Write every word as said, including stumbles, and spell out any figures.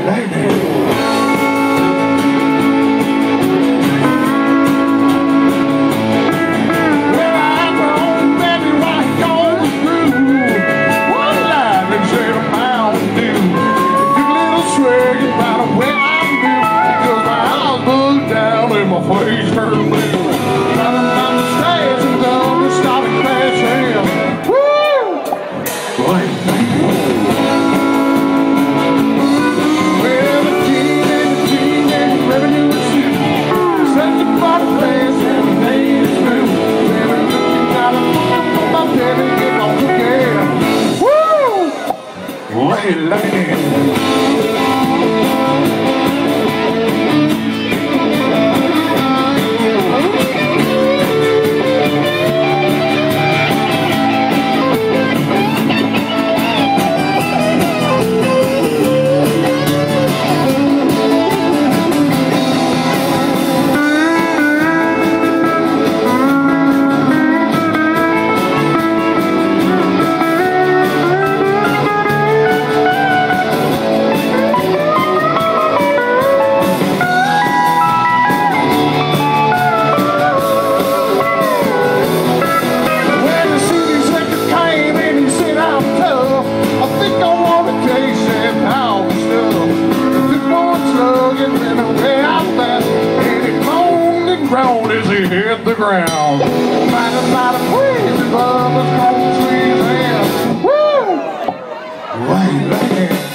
Lightening. Please turn me. Running down the stairs and down and started crashing. Woo! Well, the king and the king and the revenue is you. Such a fun place and the name is new. And I'm looking out of my bed and get on the game. Woo! Lay lightning. As he hit the ground, fighting by the breeze, his love was cold trees and woo! Lightning.